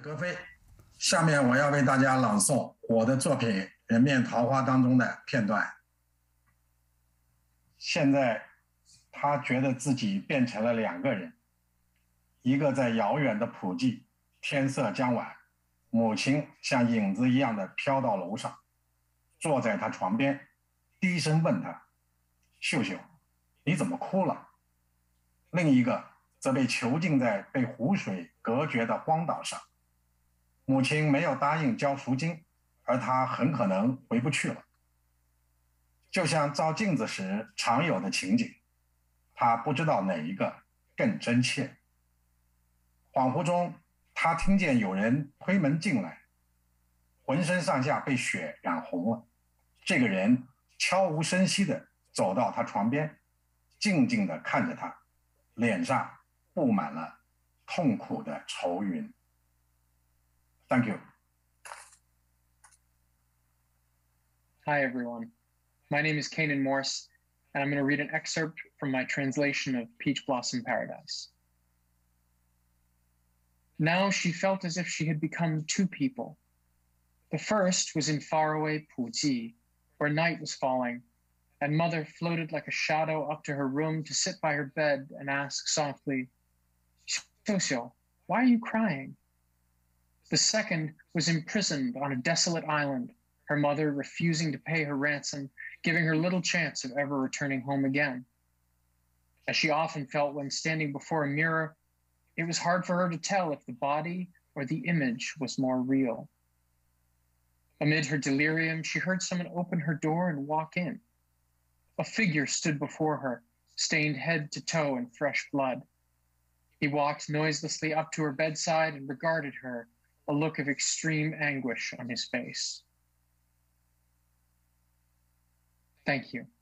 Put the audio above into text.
格非，下面我要为大家朗诵我的作品《人面桃花》当中的片段。现在，他觉得自己变成了两个人，一个在遥远的普济，天色将晚，母亲像影子一样的飘到楼上，坐在他床边，低声问他：“秀秀，你怎么哭了？”另一个则被囚禁在被湖水隔绝的荒岛上。母亲没有答应交赎金，而他很可能回不去了。就像照镜子时常有的情景，他不知道哪一个更真切。恍惚中，他听见有人推门进来，浑身上下被血染红了。这个人悄无声息地走到他床边，静静地看着他，脸上布满了痛苦的愁云。Thank you. Hi, everyone. My name is Canaan Morse, and I'm going to read an excerpt from my translation of Peach Blossom Paradise. Now she felt as if she had become two people. The first was in faraway Puji, where night was falling, and mother floated like a shadow up to her room to sit by her bed and ask softly, "Xiu, why are you crying?" The second was imprisoned on a desolate island, her mother refusing to pay her ransom, giving her little chance of ever returning home again. As she often felt when standing before a mirror, it was hard for her to tell if the body or the image was more real. Amid her delirium, she heard someone open her door and walk in. A figure stood before her, stained head to toe in fresh blood. He walked noiselessly up to her bedside and regarded her, a look of extreme anguish on his face. Thank you.